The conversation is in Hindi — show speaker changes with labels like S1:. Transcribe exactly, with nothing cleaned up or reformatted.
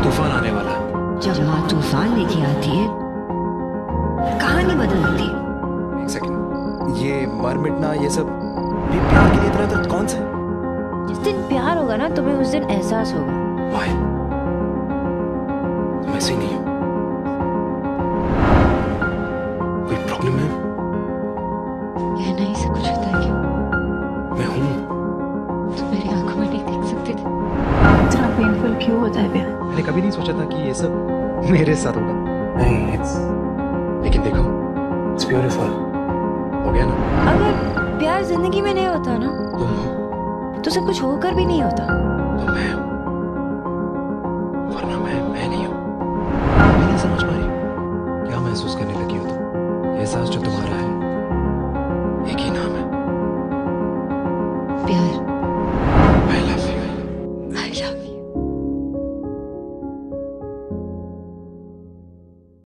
S1: तूफान आने वाला है।
S2: जब माँ तूफान लेके आती है कहानी बदलती है।
S1: एक सेकंड, ये मर मिटना ये सब भी प्यार के लिए इतना दर्द कौन सा?
S3: जिस दिन प्यार होगा ना तुम्हें उस दिन एहसास होगा।
S1: Why? तुम ऐसे ही नहीं हो। कोई प्रॉब्लम है?
S2: कहना ही सब कुछ होता है क्या?
S1: मैं हूँ।
S2: तुम मेरी आंखों में नहीं देख सकते थे।
S4: इतना पेनफुल क्यों होता है प्यार?
S1: मैंने कभी नहीं सोचा था कि ये सब मेरे साथ होगा। नहीं, it's... लेकिन देखो, it's beautiful। हो गया ना?
S3: अगर प्यार जिंदगी में नहीं होता ना
S1: तुम हो,
S3: तो सब कुछ होकर भी नहीं होता।
S1: तो मैं हूँ, वरना मैं मैं नहीं हूँ। मैं नहीं समझ पा रही क्या महसूस करने लगी हो तुम। ये एहसास जो तुम